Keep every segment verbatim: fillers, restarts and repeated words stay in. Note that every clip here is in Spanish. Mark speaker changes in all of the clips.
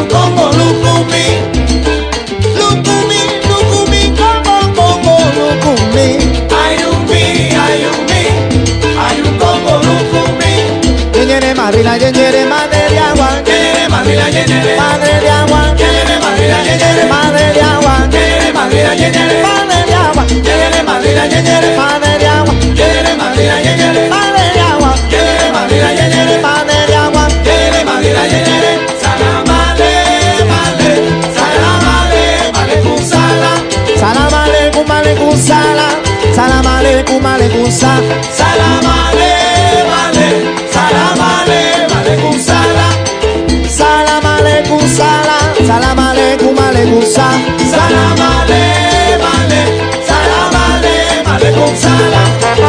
Speaker 1: Congo, Lucumi. Lucumi, Lucumi, Congo, Congo, Lucumi. Hay un mi, hay un mi, hay un Congo, Lucumi. Yenyere Madrila, yenyere madre de agua. Yenyere Madrila, yenyere madre de agua. Yenyere Madrila, yenyere madre de agua. Yenyere Madrila, yenyere madre de agua. Yenyere Madrila, yenyere madre de agua. Yenyere Madrila, yenyere madre de agua. Yenyere Madrila, yenyere madre de agua. Yenyere Madrila, yenyere salamale, male, salamale, male kusala. Salamale, kumale kusala. Salamale, kumale kusa. Salamale, male, salamale, male kusala. Salamale kusala. Salamale, kumale kusa. Salamale, male, salamale, male kusala.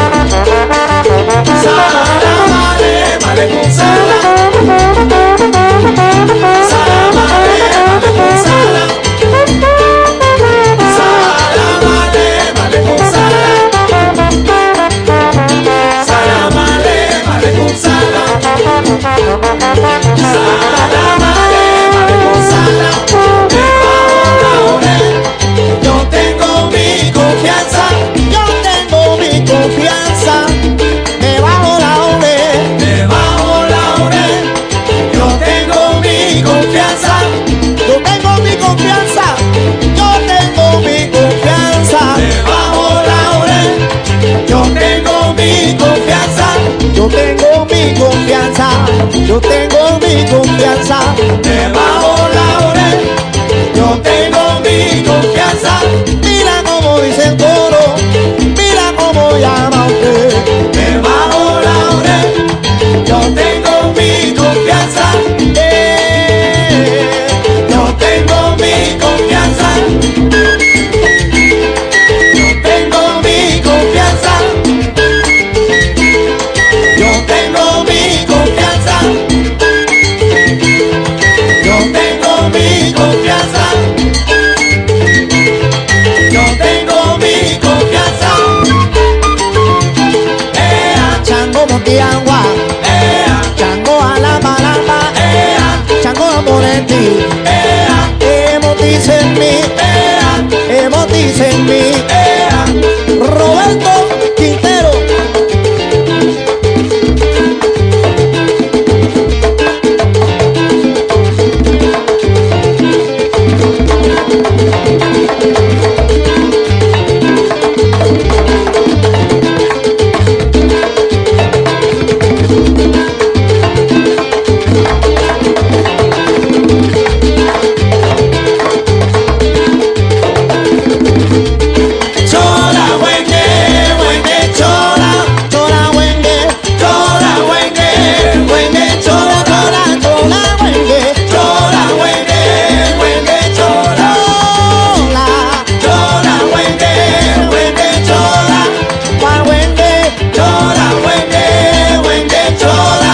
Speaker 1: Salamale, male kusala. Salamale, male kusala. Salamale, male kusala. Salamale, male kusala. Salamale, male kusala. Debajo la oreja, yo tengo mi confianza. Yo tengo mi confianza. Debajo la oreja, debajo la oreja, yo tengo mi confianza. Yo tengo mi confianza. Yo tengo mi confianza. Debajo la oreja, yo tengo mi confianza. Yo tengo mi confianza. Yo tengo mi confianza. Debajo la oreja, yo tengo mi confianza. Mira cómo dice el coro. Mira cómo llama usted. Debajo la oreja, yo tengo mi confianza. Eh, yo tengo mi confianza. Yo tengo mi confianza. Yo tengo mi confianza. Yo tengo mi confianza. Yo tengo mi confianza. Ea, Chango Montiagua. Ea, Chango Alamalama. Ea, Chango Moretti. Ea, Emotice en mí. Ea, Emotice en mí. Ea, Roberto Quintero. Chola, wenge, wenge, chola. Chola, wenge, chola, wenge, wenge, chola, chola, chola, wenge. Chola, wenge, wenge, chola. Chola, wenge, wenge, chola. Wa wenge, chola, wenge, wenge, chola.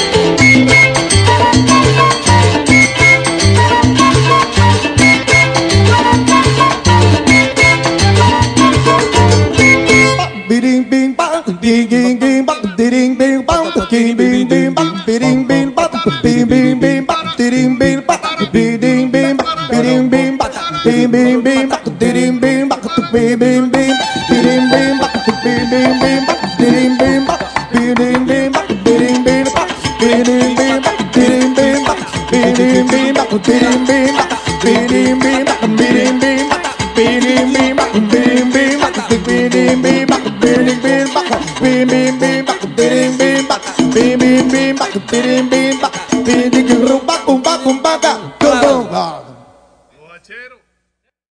Speaker 1: Bidding bing bang, ding ding ding bang, ding bing bang, ding bing bing bang, bidding bing bang, bing bing bing bang, ding bing bang, bidding bing bang, bidding bing bang, bing bing bing bang, ding bing bang, bing bing bing, bidding bing bang, bing bing bing bang, ding bing bang, bidding bing bang, bidding bing bang, bidding bing bang, bidding bing bang, bidding bing bang, bidding bing bang, bidding bing bang, bidding bing bang, bidding bing bang, bidding bing bang, bidding bing bang, bidding bing bang, bidding bing bang, bidding bing bang, bidding bing bang, bidding bing bang, bidding rumba kumba kumba.